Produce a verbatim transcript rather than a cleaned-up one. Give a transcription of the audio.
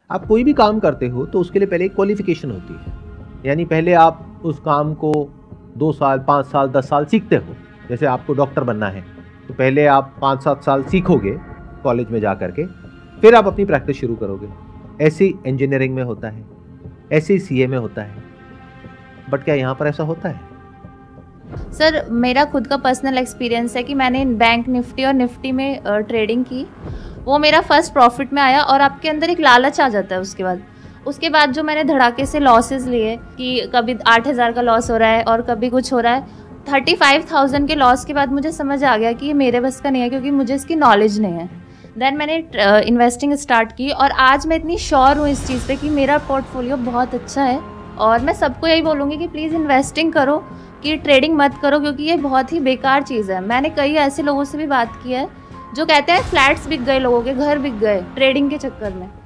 आप कोई भी काम करते हो तो उसके लिए पहले एक क्वालिफिकेशन होती है, यानी पहले आप उस काम को दो साल, पाँच साल, दस साल सीखते हो। जैसे आपको डॉक्टर बनना है तो पहले आप पाँच सात साल सीखोगे कॉलेज में जा कर के, फिर आप अपनी प्रैक्टिस शुरू करोगे। ऐसे ही इंजीनियरिंग में होता है, ऐसे ही सीए में होता है। बट क्या यहाँ पर ऐसा होता है? सर मेरा खुद का पर्सनल एक्सपीरियंस है कि मैंने बैंक निफ्टी और निफ्टी में ट्रेडिंग की। वो मेरा फर्स्ट प्रॉफिट में आया और आपके अंदर एक लालच आ जाता है। उसके बाद उसके बाद जो मैंने धड़ाके से लॉसेस लिए कि कभी आठ हज़ार का लॉस हो रहा है और कभी कुछ हो रहा है, थर्टी फाइव थाउजेंड के लॉस के बाद मुझे समझ आ गया कि ये मेरे बस का नहीं है, क्योंकि मुझे इसकी नॉलेज नहीं है। देन मैंने इन्वेस्टिंग स्टार्ट की और आज मैं इतनी श्योर हूँ इस चीज़ पे कि मेरा पोर्टफोलियो बहुत अच्छा है। और मैं सबको यही बोलूँगी कि प्लीज़ इन्वेस्टिंग करो, कि ट्रेडिंग मत करो, क्योंकि ये बहुत ही बेकार चीज़ है। मैंने कई ऐसे लोगों से भी बात की है जो कहते हैं फ्लैट्स बिक गए, लोगों के घर बिक गए ट्रेडिंग के चक्कर में।